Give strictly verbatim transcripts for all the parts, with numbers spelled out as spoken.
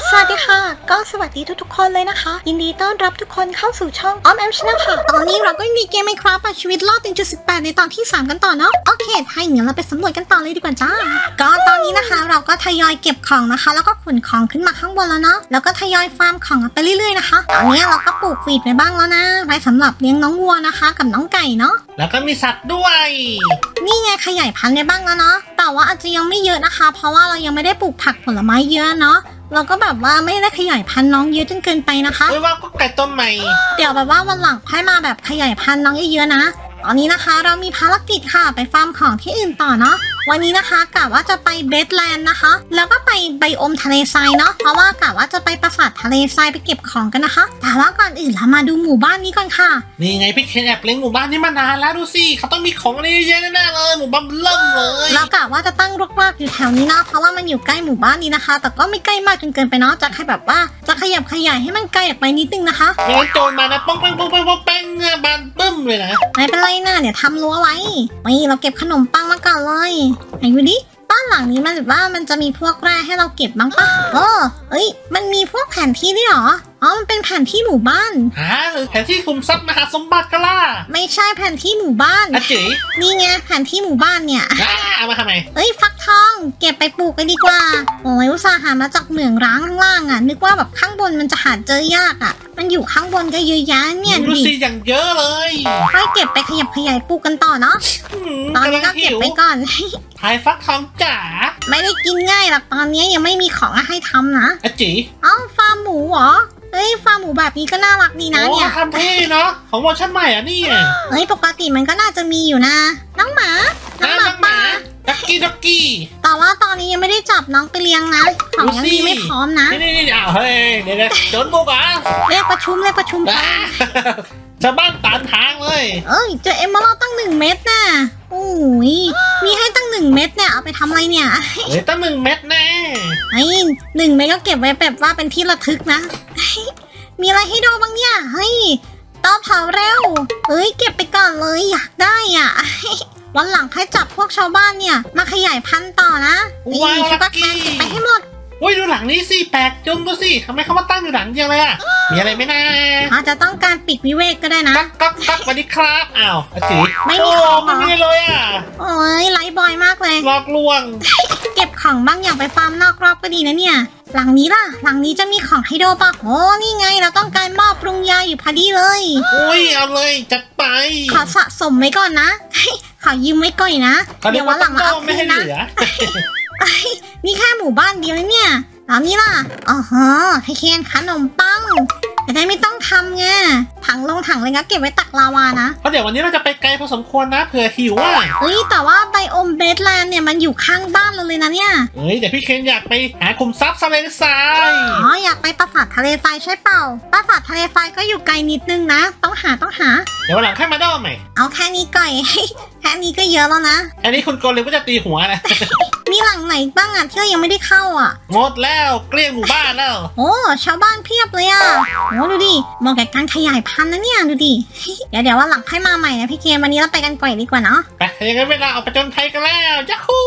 สวัสดีค่ะก็สวัสดีทุกๆคนเลยนะคะยินดีต้อนรับทุกคนเข้าสู่ช่องออมแอมชาแนลค่ะตอนนี้เราก็มีเกม Minecraft ชีวิตรอด หนึ่งจุดสิบแปด ในตอนที่สามกันต่อเนาะโอเคถ้าอย่างนั้นเราไปสำรวจกันต่อเลยดีกว่าจ้าก็ตอนนี้นะคะเราก็ทยอยเก็บของนะคะแล้วก็ขนของขึ้นมาข้างบนแล้วเนาะแล้วก็ทยอยฟาร์มของไปเรื่อยๆนะคะตอนนี้เราก็ปลูกวีดไปบ้างแล้วนะไว้สำหรับเลี้ยงน้องวัวนะคะกับน้องไก่เนาะแล้วก็มีสัตว์ด้วยนี่ไงขยายพันธุ์ไปบ้างแล้วเนาะแต่ว่าอาจจะยังไม่เยอะนะคะเพราะว่าเรายังไม่ได้ปลูกผักผลไม้เยอะเนาะเราก็แบบว่าไม่ได้ขยายพันธุ์น้องเยอะจนเกินไปนะคะไม่ว่าก็ไก่ต้นใหม่เดี๋ยวแบบว่าวันหลังค่อยมาแบบขยายพันธุ์น้องเยอะๆนะตอนนี้นะคะเรามีภารกิจค่ะไปฟาร์มของที่อื่นต่อเนาะวันนี้นะคะกะว่าจะไปเบสแลนด์นะคะแล้วก็ไปไบโอมทะเลทรายเนาะเพราะว่ากะว่าจะไปปราสาททะเลทรายไปเก็บของกันนะคะแต่ว่าก่อนอื่นเรามาดูหมู่บ้านนี้ก่อนค่ะนี่ไงพี่เคนแอบเลี้ยงหมู่บ้านนี้มานานแล้วดูสิเขาต้องมีของอะไรเยอะแน่ๆเลยหมู่บ้านเริ่มเลยเรากะว่าจะตั้งรกรากอยู่แถวนี้เนาะเพราะว่ามันอยู่ใกล้หมู่บ้านนี้นะคะแต่ก็ไม่ใกล้มากจนเกินไปเนาะจะแค่แบบว่าจะขยับขยายให้มันไกลออกไปนิดนึงนะคะไม่งั้นโจรมานะป้องแป้งป้องแป้งป้องแป้งบานบึ้มเลยนะไม่เป็นไรนะเดี๋ยวทำรั้วไว้นี่เราเก็บขนมปังมาก่อนเลยไหนดูดิบ้านหลังนี้มันแบบว่ามันจะมีพวกแร่ให้เราเก็บบ้างปะโอ้เอ้ยมันมีพวกแผนที่ด้วยเหรออ๋อมันเป็นแผนที่หมู่บ้านฮะแผนที่คุมทรัพย์มหาสมบัติกันล่ะไม่ใช่แผนที่หมู่บ้านอ่ะจีนี่ไงแผนที่หมู่บ้านเนี่ยเอามาทำไมเอ้ยฟักทองเก็บไปปลูกไปดีกว่าโอ้ยอุตส่าห์หามาจากเหมืองร้างข้างล่างอ่ะนึกว่าแบบข้างบนมันจะหาเจอยากอ่ะมันอยู่ข้างบนก็เยอะแยะเนี่ยดูสิอย่างเยอะเลยค่อยเก็บไปขยับขยายปลูกกันต่อเนาะตอนนี้ก็เก็บไปก่อนทายฟักทองจ๋าไม่ได้กินง่ายหรอกตอนนี้ยังไม่มีของให้ทำนะอ่ะจีเอ้าฟาร์มหมูเหรอเฮ้ยฟาร์มหมูแบบนี้ก็น่ารักดีนะเนี่ยทำเท่เนาะของเวอร์ชันใหม่อ่ะนี่เฮ้ยปกติมันก็น่าจะมีอยู่นะน้องหมาน้องหมาป่าดักกี้ดักกี้แต่ว่าตอนนี้ยังไม่ได้จับน้องไปเลี้ยงนะของยังมีไม่พร้อมนะนี่นี่อ้าวเฮ้ยเดี๋ยวโจนบุกอ่ะเรียกประชุมเรียกประชุมชาวบ้านตันทางเลยเอ้ยเจอเอมเมอรัลตั้งหนึ่งเม็ดน่ะโอ้ยมีให้ตั้งหนึ่งเม็ดเนี่ยเอาไปทำอะไรเนี่ยเฮ้ยตั้งหนึ่งเม็ดแน่ไอ้หนึ่งเม็ดก็เก็บไว้แบบว่าเป็นที่ระทึกนะมีอะไรให้ดูบ้างเนี่ยเฮ้ยต่อเผาเร็วเอ้ยเก็บไปก่อนเลยอยากได้อ่ะวันหลังให้จับพวกชาวบ้านเนี่ยมาขยายพันธุ์ต่อนะนี่ชุดก็แคนเก็บไปให้หมดโอ้ยดูหลังนี้สิแปลกจุงดูสิทำไมเขามาตั้งอยู่หลังเดียวเลยอ่ะมีอะไรไหมนะอาจจะต้องการปิดวิเวกก็ได้นะกักกักกักสวัสดีครับอ้าวอาจิไม่มีของไม่มีเลยอ่ะโอ้ยไร้บอยมากเลยหลอกลวงเก็บของบ้างอย่างไปฟาร์มนอกรอบก็ดีนะเนี่ยหลังนี้ล่ะหลังนี้จะมีของให้ดูปะโอ้นี่ไงเราต้องการหม้อปรุงยาอยู่พอดีเลยอุ้ยเอาเลยจัดไปขอสะสมไว้ก่อนนะขอยืมไว้ก่อนนะเดี๋ยววันหลังมาเอาคืนนะนี่แค่หมู่บ้านเดียวเนี่ยตอนนี้ล่ะอ๋อฮะให้เคนขนมปังจะได้ไม่ต้องทำไงถังลงถังเลยนะเก็บไว้ตักลาวานะเพราะเดี๋ยววันนี้เราจะไปไกลพอสมควรนะเผื่อหิวอ่ะเฮ้ยแต่ว่าไบโอมเบสแลนด์เนี่ยมันอยู่ข้างบ้านเราเลยนะเนี่ยเฮ้ยเดี๋ยวพี่เคนอยากไปหาคุมทรัพย์ทะเลทรายอ๋ออยากไปปราสาททะเลทรายใช่เปล่าปราสาททะเลทรายก็อยู่ไกลนิดนึงนะต้องหาต้องหาเดี๋ยววันหลังค่อยมาด้อมใหม่เอาแค่นี้ก่อยแค่นี้ก็เยอะแล้วนะอันนี้คุณโกเลมก็จะตีหัวนะมีหลังไหนบ้างอ่ะที่เรายังไม่ได้เข้าอ่ะหมดแล้วเกลี้ยงหมู่บ้านแล้วโอ้ชาวบ้านเพียบเลยอ่ะโอ้ดูดิมองแก่การขยายพันธุ์นะเนี่ยดูดิเดี๋ยวเดี๋ยววันหลังค่อยมาใหม่นะพี่เควันนี้เราไปกันก่อยดีกว่าเนาะไปอย่างนั้นเวลาเอาไปจนไทยกันแล้วจ้าคู่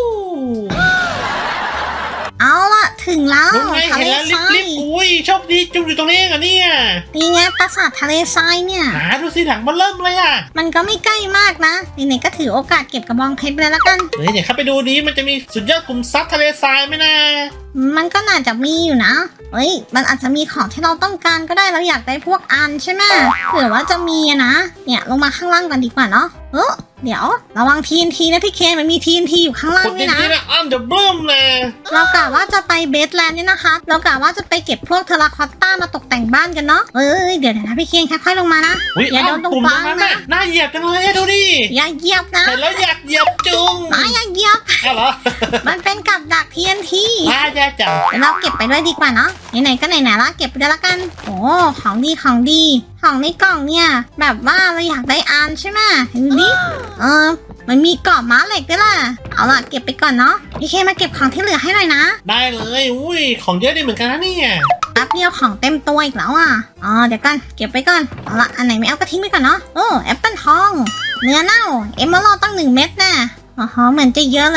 เอาล่ะถึงแล้วทะเลทรายอุ้ยโชคดีจุ่มอยู่ตรงนี้เหรอเนี่ยนี่ไงปราสาททะเลทรายเนี่ยหาดูสิหลังมันเริ่มเลยอ่ะมันก็ไม่ใกล้มากนะไหนๆก็ถือโอกาสเก็บกระบองเพชรไปแล้วกันเฮ้ยเดี๋ยวเข้าไปดูนี้มันจะมีสุดยอดคุมทรัพย์ทะเลทรายไหมนะมันก็น่าจะมีอยู่นะเฮ้ยมันอาจจะมีของที่เราต้องการก็ได้เราอยากได้พวกอันใช่ไหมเผื่อว่าจะมีนะเนี่ยลงมาข้างล่างกันดีกว่าเนาะเออเดี๋ยวระวัง ที เอ็น ที นะพี่เคนมันมี ที เอ็น ที อยู่ข้างล่างนี่นะอ้ามจะเบิ่มเลยเรากะว่าจะไปเบสแลนด์นี่นะคะเรากะว่าจะไปเก็บพวกเทราคอตต้ามาตกแต่งบ้านกันเนาะเอ้ยเดี๋ยวนะพี่เคนค่อยๆลงมานะอย่าโดนตรงกลางนะน่าเหยียบจังเลยดูดิอย่าเหยียบนะแต่แล้วอยากเหยียบจุงไม่อย่าเหยียบเหรอมันเป็นกับดัก ที เอ็น ทีน่าจะจับเราเก็บไปด้วยดีกว่าเนาะไหนๆก็ไหนๆละเก็บไปด้วยละกันโอ้ของดีของดีของในกล่องเนี่ยแบบว่าเราอยากได้อันใช่ไหมดูดิเออมันมีกรอบม้าเหล็กด้วยล่ะเอาล่ะเก็บไปก่อนเนาะพี่เคมาเก็บของที่เหลือให้หน่อยนะได้เลยอุ้ยของเยอะดีเหมือนกันนะเนี่ยแป๊บเดียวของเต็มตัวอีกแล้วอ่ะอ๋อเดี๋ยวกันเก็บไปก่อนเอาล่ะอันไหนไม่เอาก็ทิ้งไปก่อนเนาะโอ้แอปเปิลทองเนื้อเน่าเอมเมอรัลตั้งหนึ่งเม็ดแน่อ๋อเหมือนจะเยอะเลย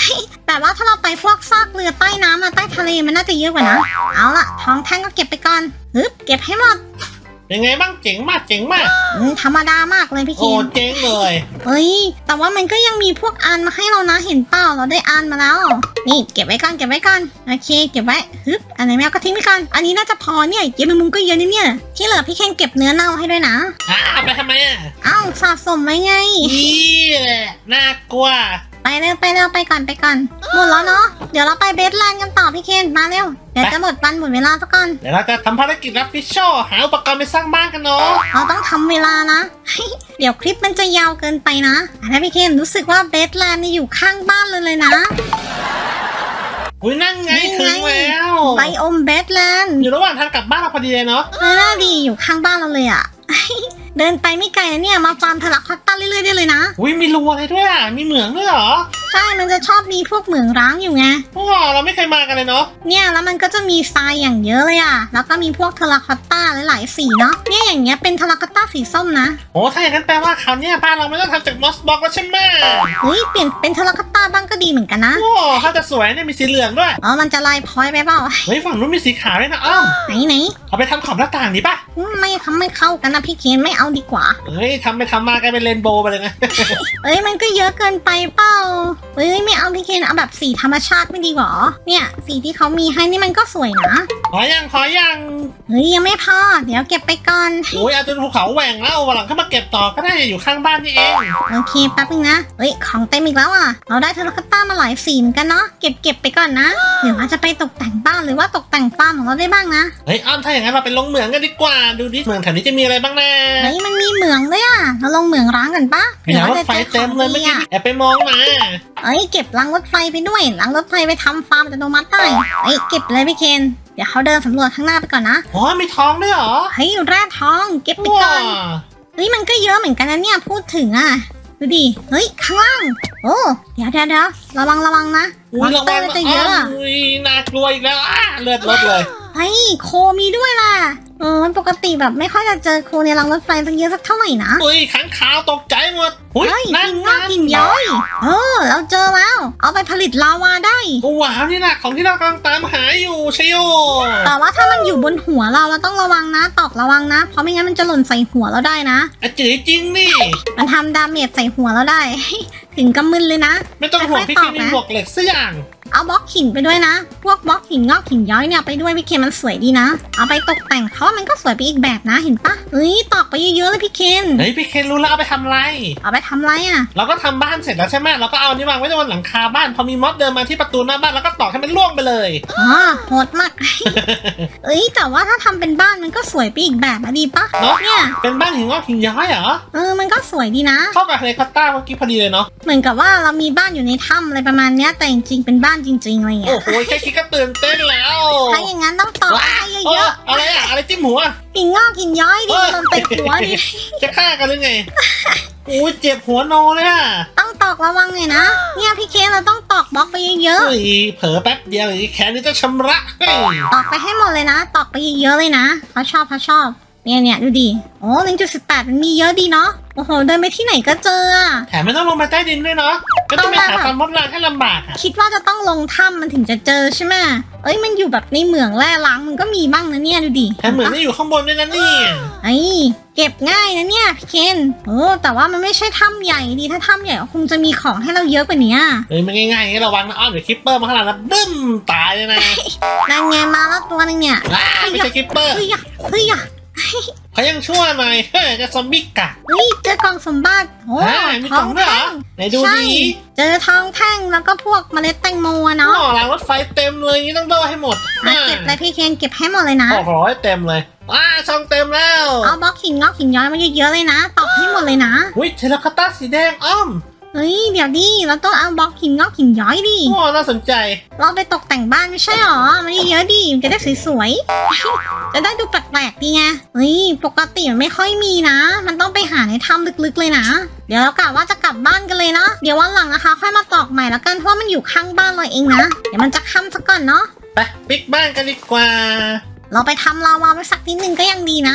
แต่ว่าถ้าเราไปพวกซากเรือใต้น้ำมาใต้ทะเลมันน่าจะเยอะกว่านะเอาล่ะทองแท่งก็เก็บไปก่อนฮึบเก็บให้หมดยังไงบ้างเจ๋งมากเจ๋งมากธรรมดามากเลยพี่เคนโอ้เจ๋งเลยเฮ้ยแต่ว่ามันก็ยังมีพวกอันมาให้เรานะเห็นเปล่าเราได้อันมาแล้วนี่เก็บไว้ก่อนเก็บไว้ก่อนโอเคเก็บไว้ฮึบอันไหนแมวก็ทิ้งไปก่อนอันนี้น่าจะพอเนี่ยเก็บมุมก็เยอะนี่เนี่ยที่เหลือพี่เคนเก็บเนื้อเน่าให้ด้วยนะอ้าวไปทำไมอ่ะอ้าวสะสมไว้ไงนี่แหละน่ากลัวไปเร็วไปเร็วไปก่อนไปก่อนหมดแล้วเนาะเดี๋ยวเราไปเบสแลนด์กันต่อพี่เคนมาเร็วเดี๋ยวจะหมดวันหมดเวลาสักก่อนเดี๋ยวเราจะทำภารกิจรับฟิชโชหาอุปกรณ์ไปสร้างบ้านกันเนาะเราต้องทำเวลานะเดี๋ยวคลิปมันจะยาวเกินไปนะนะพี่เคนรู้สึกว่าเบสแลนด์นี่อยู่ข้างบ้านเลยเลยนะอุ้ยนั่นไงถึงแล้วไบโอมเบสแลนด์อยู่ระหว่างทางกลับบ้านเราพอดีเลยเนาะน่าดีอยู่ข้างบ้านเราเลยอ่ะเดินไปไม่ไกลนะเนี่ยมาฟาร์มทะลักคอตต้าเรื่อยๆได้เลยนะอุ้ยมีรูอะไรด้วยอ่ะมีเหมืองด้วยเหรอใช่มันจะชอบมีพวกเหมืองร้างอยู่ไงโอ้เราไม่เคยมากันเลยเนาะเนี่ยแล้วมันก็จะมีทรายอย่างเยอะเลยอ่ะแล้วก็มีพวกทะลักคอตต้าหลายๆสีเนาะเนี่ยอย่างเงี้ยเป็นทะลักคอตต้าสีส้มนะโอ้ถ้าอย่างนั้นแปลว่าคราวนี้บ้านเราไม่ต้องทำจากมอสบล็อกแล้วใช่ไหมเฮ้ยเปลี่ยนเป็นทะลักคอตต้าบ้างก็ดีเหมือนกันนะโอ้ถ้าจะสวยเนี่ยมีสีเหลืองด้วยอ๋อมันจะลายพอยไปเปล่าเฮ้ยฝั่งนู้นมีสีขาวด้วยนะอ้อมไหนไหนเอาไปทำขอบหน้าต่างดีป่ะไม่ทำไม่เข้ากันนะพี่เคนไม่เอาดีกว่าเฮ้ยทำไปทำมากลายเป็นเรนโบว์ไปเลยนะเอ้ยมันก็เยอะเกินไปเปล่าเฮ้ยไม่เอาพี่เคนเอาแบบสีธรรมชาติไม่ดีหรอเนี่ยสีที่เขามีให้นี่มันก็สวยนะขอยังขอยังเฮ้ยยังไม่พอเดี๋ยวเก็บไปก่อนโอ้ยอาจจะภูเขาแหว่งแล้ววันหลังเข้ามาเก็บต่อก็ได้อยู่ข้างบ้านนี่เองโอเคแป๊บนึงนะเฮ้ยของเต็มอีกแล้วอ่ะเราได้เทเลคต้ามาหลายสีเหมือนกันเนาะเก็บเก็บไปก่อนนะเดี๋ยวอาจจะไปตกแต่งบ้านหรือว่าตกแต่งฟาร์มของเราได้บ้างนะเฮ้ยอ้อมถ้าอย่างนั้นเราไปลงเหมืองกันดีกว่าดูดิเหมืองแถวนี้จะมีอะไรบ้างนะเฮ้ยมันมีเหมืองด้วยอ่ะเราลงเหมืองร้างกันปะมีรถไฟเต็มเลยเมื่อกี้แอบไปมองมาเอ้ยเก็บรางรถไฟไปด้วยรางรถไฟไปทำฟาร์มอัตโนมัติได้เอ้ยเก็บเลยพี่เคนเดี๋ยวเขาเดินสำรวจข้างหน้าไปก่อนนะอ๋อมีทองด้วยเหรอเฮ้ยแร่ทองเก็บไปก่อนเฮ้ยมันก็เยอะเหมือนกันนะเนี่ยพูดถึงอ่ะดูดิเฮ้ยข้างล่างโอ้เดี๋ยวเดี๋ยวเดี๋ยวระวังระวังนะมอนสเตอร์จะเยอะอุ้ยน่ากลัวอีกแล้วอ่ะเลือดลดเลยเฮ้ยโคมีด้วยล่ะเออปกติแบบไม่ค่อยจะเจอโคในรางรถไฟสักเยอะสักเท่าไหร่นะอุ้ยขังขาวตกใจหมดเฮ้ยกินงอกกินย้อยเออเราเจอแล้วเอาไปผลิตลาวาได้ว้าวนี่แหละของที่เรากำลังตามหาอยู่ใช่โยแต่ว่าถ้ามันอยู่บนหัวเราเราต้องระวังนะตอกระวังนะเพราะไม่งั้นมันจะหล่นใส่หัวเราได้นะอ่ะจืดจริงนี่มันทำดาเมจใส่หัวเราได้ถึงกำมึนเลยนะไม่ต้องห่วงพี่เคนมีหมวกเหล็กสักอย่างเอาบล็อกหินไปด้วยนะพวกบล็อกหินงอกหินย้อยเนี่ยไปด้วยพี่เคนมันสวยดีนะเอาไปตกแต่งเพราะมันก็สวยไปอีกแบบนะเห็นปะเฮ้ยตอกไปเยอะๆเลยพี่เคนเฮ้ยพี่เคนรู้แล้วเอาไปทำอะไรเอาไปทำอะไรอ่ะเราก็ทำบ้านเสร็จแล้วใช่ไหมเราก็เอานี่วางไว้บนหลังคาบ้านพอมีมอสเดินมาที่ประตูหน้าบ้านแล้วก็ตอกให้มันล่วงไปเลยอ๋อโหดมากเอ้ยแต่ว่าถ้าทำเป็นบ้านมันก็สวยไปอีกแบบอะดีปะเนี่ยเป็นบ้านหินงอกหินย้อยเหรอเออมันก็สวยดีนะเข้ากับเฮลิคอปเตอร์เมื่อกี้พอดีเลยเนาะเหมือนกับว่าเรามีบ้านอยู่ในถ้ำอะไรประมาณเนี้ยแต่จริงๆเป็นบ้านจริงๆอะไรเงี้ยโอ้โหแค่คิดก็ตื่นเต้นแล้วถ้าอย่างนั้นต้องตอกให้เยอะๆอะไรอะอะไรจิ้มหัวหินงอกหินย้อยดิลงไปหัวดิจะฆ่ากันหรือไงโอ้ยเจ็บหัวโนเลยอะต้องตอกระวังหน่อยนะเนี่ยพี่เคเราต้องตอกบล็อกไปเยอะๆเผลอแป๊บเดียวแขนนี่จะชำระตอกไปให้หมดเลยนะตอกไปเยอะๆเลยนะเขาชอบเขาชอบเนี่ยเนี่ยดูดิโอ้หนึ่งจุดสิบแปดมันมีเยอะดีเนาะโอ้โหเดินไปที่ไหนก็เจอแถมไม่ต้องลงไปใต้ดินด้วยเนาะไม่ต้องไปหาตามมดรางให้ลำบากคิดว่าจะต้องลงถ้ำมันถึงจะเจอใช่ไหมเอ้ยมันอยู่แบบในเหมืองแร่ล้างมันก็มีบ้างนะเนี่ยดูดิแถมเหมืองนี่อยู่ข้างบนด้วยนะนี่ไอ้เก็บง่ายนะเนี่ยพี่เคนโอ้แต่ว่ามันไม่ใช่ถ้ำใหญ่ดีถ้าถ้ำใหญ่ก็คงจะมีของให้เราเยอะกว่านี้เฮ้ยมันง่ายๆงั้นระวังนะอ้อมเดี๋ยวคิปเปอร์มาขนาดนั้นบึ้มตายเลยนะนั่นไงมาแล้วตัวนึงเนี่ยไม่ใช่คิปเปอร์เฮ้ยเฮ้ยเขายังชั่วหน่อยเฮ้ยจะซอมบี้กัดเฮ้ยเจอกล่องสมบัติโอ้ทองแท่งไหนดูดิเจอทองแท่งแล้วก็พวกเมล็ดแตงโมเนาะหล่อรางรถไฟเต็มเลยนี่ต้องโดนให้หมดเก็บเลยพี่เคนเก็บให้หมดเลยนะโอ้โหเต็มเลยว้าช่องเต็มแล้วเอาบล็อกหินงอกหินย้อยมาเยอะๆเลยนะตอกให้หมดเลยนะอุ้ยเทเลคาตาสีแดงอ้อมเฮ้ยเดี๋ยวดิเราต้องเอาบล็อกหินงอกหินย้อยดิโอ้น่าสนใจเราไปตกแต่งบ้านไม่ใช่หรอมันเยอะดิจะได้สวยๆจะได้ดูแปลกๆดีไงเฮ้ยปกติมันไม่ค่อยมีนะมันต้องไปหาในถ้ำลึกๆเลยนะเดี๋ยวเรากะว่าจะกลับบ้านกันเลยเนาะเดี๋ยววันหลังนะคะค่อยมาตอกใหม่แล้วกันเพราะมันอยู่ข้างบ้านเราเองนะเดี๋ยวมันจะค่ำซะก่อนเนาะไปปิกบ้านกันดีกว่าเราไปทำลาวาไปสักนิดนึงก็ยังดีนะปะ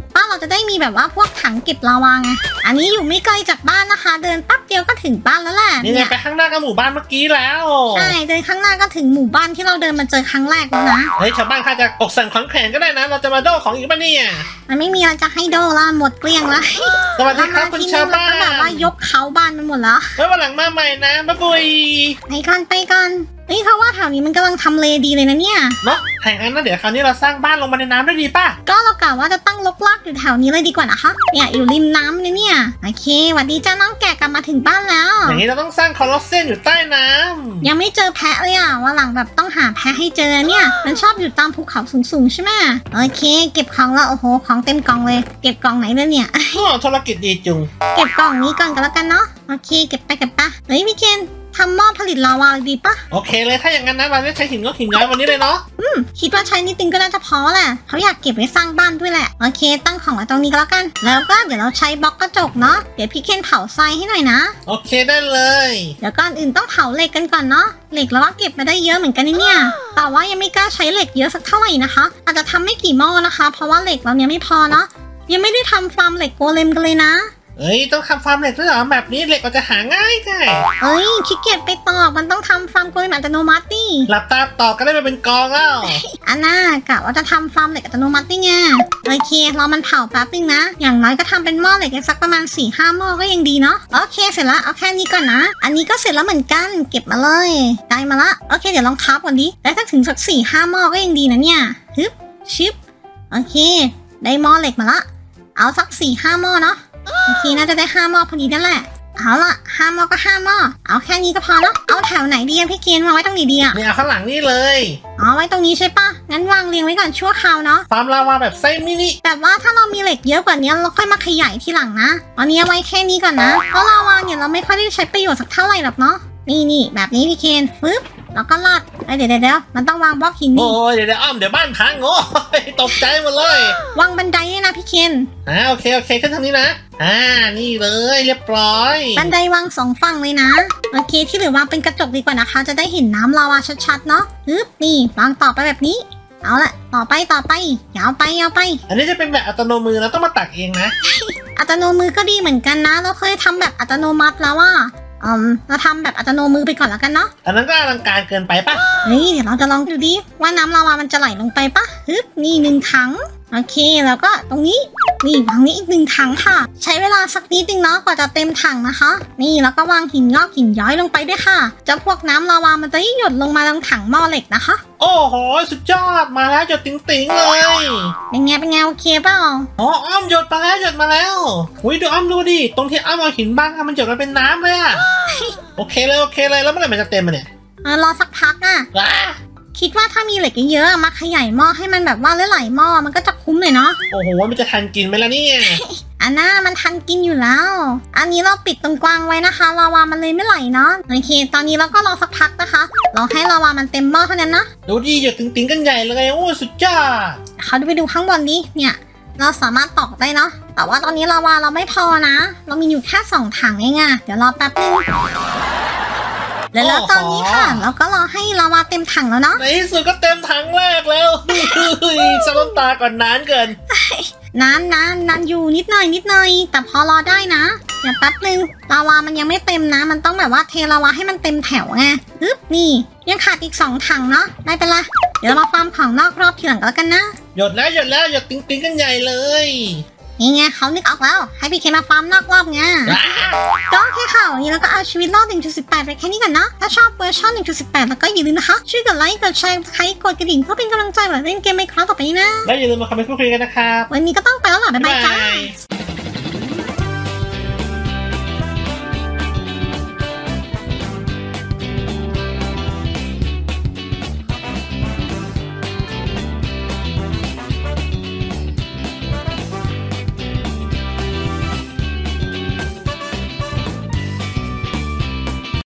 บ้านเราจะได้มีแบบว่าพวกถังเก็บลาวาไงอันนี้อยู่ไม่ไกลจากบ้านนะคะ เดินแป๊บเดียวก็ถึงบ้านแล้วแหละนี่ไงไปข้างหน้าก็หมู่บ้านเมื่อกี้แล้วใช่เดินข้างหน้าก็ถึงหมู่บ้านที่เราเดินมาเจอครั้งแรกแล้วนะเฮ้ยชาวบ้านข้าจะอกสั่นขวัญแขวนก็ได้นะเราจะมาโดของอีกป่ะเนี่ยมันไม่มีอะไรจะให้โดละหมดเกลี้ยงแล้วสวัสดีครับคุณชาวบ้านก็แบบว่ายกเขาบ้านไปหมดแล้วไว้วันหลังมาใหม่นะบ๊ายบายไปกันไปกันเฮ้ยเขาว่าแถวนี้มันกำลังทำเลดีเลยนะเนี่ยเนาะถ้าอย่างนั้นนะเดี๋ยวคราวนี้เราสร้างบ้านลงมาในน้ำได้ดีป่ะก็เรากะว่าจะตั้งลกลากอยู่แถวนี้เลยดีกว่านะคะเนี่ยอยู่ริมน้ำเลยเนี่ยโอเคหวัดดีจ้าน้องแกะกลับมาถึงบ้านแล้วอย่างนี้เราต้องสร้างคอลอสเซียมอยู่ใต้น้ำยังไม่เจอแพะเลยอ่ะวันหลังแบบต้องหาแพะให้เจอเนี่ยมันชอบอยู่ตามภูเขาสูงๆใช่ไหมโอเคเก็บของแล้วโอ้โหของเต็มกล่องเลยเก็บกล่องไหนเลยเนี่ยโอ้ธุรกิจดีจุงเก็บกล่องนี้ก่อนก็แล้วกันเนาะโอเคเก็บไปเก็บไปเฮ้ยพี่เคนทำหม้อผลิตลาวาเลยดีปะโอเคเลยถ้าอย่างนั้นนะเราจะใช้หินก็หินย้อยวันนี้เลยเนาะอืมคิดว่าใช้นิดนึงก็น่าจะพอแหละเขาอยากเก็บไว้สร้างบ้านด้วยแหละโอเคตั้งของไว้ตรงนี้ก็แล้วกันแล้วก็เดี๋ยวเราใช้บล็อกกระจกเนาะเดี๋ยวพี่เคนเผาทรายให้หน่อยนะโอเคได้เลยเดี๋ยวก่อนอื่นต้องเผาเหล็กกันก่อนเนาะเหล็กเราว่าเก็บมาได้เยอะเหมือนกันนะเนี่ยแต่ว่ายังไม่กล้าใช้เหล็กเยอะสักเท่าไหร่นะคะอาจจะทำไม่กี่หม้อนะคะ เพราะว่าเหล็กเราเนี่ยไม่พอเนาะยังไม่ได้ทำฟาร์มเหล็กโกเลมกันเลยนะเอ้ยต้องทำฟาร์มเหล็กด้วยเหรอแบบนี้เหล็กก็จะหาง่ายง่ายเอ้ยขี้เกียจไปตอกมันต้องทำฟาร์มโกเลมอัตโนมัติดิหลับตาต่อก็ได้มาเป็นกองแล้วอันน่ากะว่าจะทำฟาร์มเหล็กอัตโนมัตินี่ไงโอเครอมันเผาแป๊บนึงนะอย่างน้อยก็ทำเป็นหม้อเหล็กสักประมาณ สี่ห้า หม้อก็ยังดีเนาะโอเคเสร็จแล้วเอาแค่นี้ก่อนนะอันนี้ก็เสร็จแล้วเหมือนกันเก็บมาเลยได้มาละโอเคเดี๋ยวลองคับก่อนดิแล้วถ้าถึงสัก สี่ห้า หม้อก็ยังดีนะเนี่ยฮึบชิบโอเคได้หม้อเหล็กมาละเอาสัก สี่ห้า หม้อเนาะโอเคน่าจะได้ห้าหม้อพอดีนั่นแหละเอาละห้าหม้อก็ห้าหม้อเอาแค่นี้ก็พอเนาะเอาแถวไหนดีอะพี่เคนวางไว้ตรงไหนดีอะนี่เอาข้างหลังนี่เลยอ๋อไว้ตรงนี้ใช่ปะงั้นวางเรียงไว้ก่อนชั่วคราวเนาะฟาร์มลาวาแบบไส้มินิแบบว่าถ้าเรามีเหล็กเยอะกว่านี้เราค่อยมาขยายทีหลังนะตอนนี้เอาไว้แค่นี้ก่อนนะเพราะลาวาเนี่ยเราไม่ค่อยได้ใช้ประโยชน์สักเท่าไหร่หรอกเนาะนี่นี่แบบนี้พี่เคนฟึบแล้วก็ลาดเอ้ยเดี๋ยวเดี๋ยวเดี๋ยวมันต้องวางบล็อกหินโอ้นี่ยเดี๋ยวเดี๋ยวอ้อมเดี๋ยวบ้านพังโอ้ยตกใจหมดเลยวางบันไดด้วยนะพี่เคนอ่าโอเคโอเคขึ้นทางนี้นะอ่านี่เลยเรียบร้อยบันไดวางสองฝั่งเลยนะโอเคที่เหลือวางเป็นกระจกดีกว่านะคะ จะได้เห็นน้ำลาวาชัดๆเนาะปึ๊บนี่วางต่อไปแบบนี้เอาละต่อไปต่อไปยาวไปยาวไปอันนี้จะเป็นแบบอัตโนมือนะต้องมาตักเองนะอัตโนมือก็ดีเหมือนกันนะเราเคยทำแบบอัตโนมัติแล้วว่าอืมเราทำแบบอัตโนมือไปก่อนแล้วกันเนาะอันนั้นก็อลังการเกินไปปะเฮ้ยเดี๋ยวเราจะลองดูดิว่าน้ำลาวามันจะไหลลงไปปะฮึบนี่หนึ่งถังโอเคแล้วก็ตรงนี้นี่วางนี้อีกหนึ่งถังค่ะ ใช้เวลาสักนิดนึงเนาะกว่าจะเต็มถังนะคะ นี่แล้วก็วางหินงอกหินย้อยลงไปด้วยค่ะจะพวกน้ำลาวามันจะหยดลงมาลงถังหม้อเหล็กนะคะโอ้โหสุดยอดมาแล้วหยดติ๋งๆเลยเป็นไงเป็นไงโอเคเปล่าอ๋ออ้อมหยดมาแล้วหยดมาแล้วอุ้ยดูอ้อมดูดิตรงที่อ้อมเอาหินบ้างอะมันหยดมาเป็นน้ำเลยอะโอเคเลยโอเคเลยแล้วเมื่อไหร่มันจะเต็มมันเนี่ยเออรอสักพักอ่ะว้าคิดว่าถ้ามีเหล็กเยอะๆอะมาขยายหม้อให้มันแบบว่าหลายๆหม้อมันก็จะคุ้มเลยเนาะโอ้โหมันจะทันกินไหมล่ะเนี่ยอันน่ามันทันกินอยู่แล้ว อันนี้เราปิดตรงกลางไว้นะคะลาวามันเลยไม่ไหลเนาะโอเคตอนนี้เราก็รอสักพักนะคะรอให้ลาวามันเต็มหม้อเท่านั้นนะดูดิหยดติ๋งๆกันใหญ่เลยโอ้สุดยอดเขาไปดูข้างบนนี้เนี่ยเราสามารถตอกได้เนาะแต่ว่าตอนนี้ลาวาเราไม่พอนะ เรามีอยู่แค่สองถังเองอะเดี๋ยวรอแป๊บนึงแล้วแล้วตอนนี้ค่ะ เราก็รอให้ลาวาเต็มถังแล้วเนาะในที่สุดก็เต็มถังแรกแล้วสลบตาก่อนนานเกินนานนานนานอยู่นิดหน่อยนิดหน่อยแต่พอรอได้นะเดี๋ยวแป๊บนึงลาวามันยังไม่เต็มนะ มันต้องแบบว่าเทลาวาให้มันเต็มแถวไงปึ๊บนี่ยังขาดอีกสองถังเนาะไม่เป็นไรเดี๋ยวเราฟาร์มของนอกรอบทีหลังก็แล้วกันนะหยดแล้วหยดแล้วหยดติ๋งๆกันใหญ่เลยนี่ไงเขานึกออกแล้วให้พี่เคมาฟาร์มนอกรอบไงว้าก็แค่ข่าวนี้แล้วก็เอาชีวิตรอด หนึ่งจุดสิบแปด ไปแค่นี้ก่อนนะ ถ้าชอบเวอร์ชัน หนึ่งจุดสิบแปด แล้วก็อย่าลืมนะคะ ช่วยกดไลค์ กดแชร์ ใครกดกระดิ่งเพื่อเป็นกำลังใจเวลาเล่นเกมไม่ครั้งต่อไปนี้นะแล้วอย่าลืมมาคอมเมนต์พูดคุยกันนะครับวันนี้ก็ต้องไปแล้วล่ะ บ๊ายบายจ้าบ๊ายบาย